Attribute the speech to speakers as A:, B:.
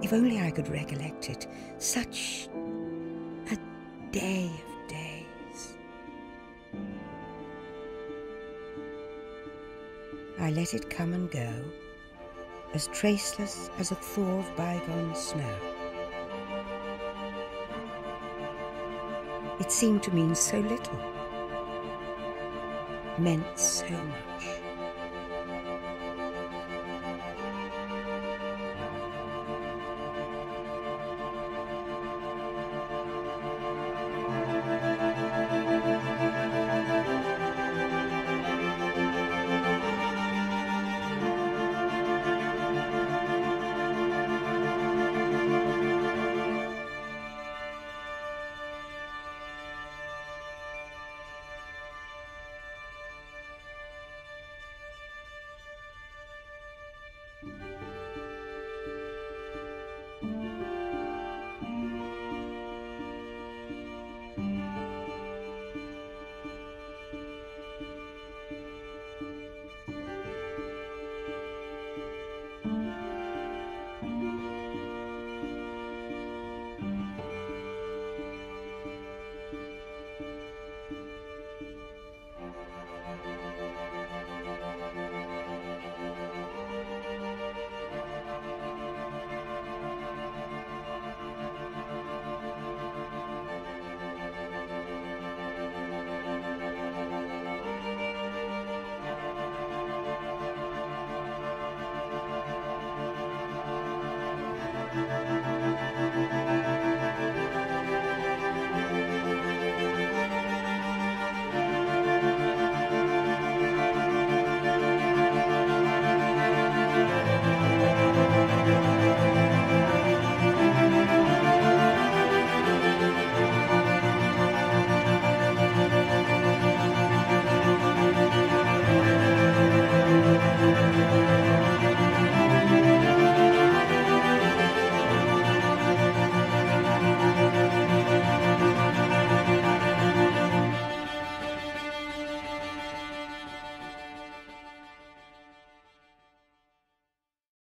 A: If only I could recollect it. Such a day of days. I let it come and go, as traceless as a thaw of bygone snow. It seemed to mean so little, meant so much.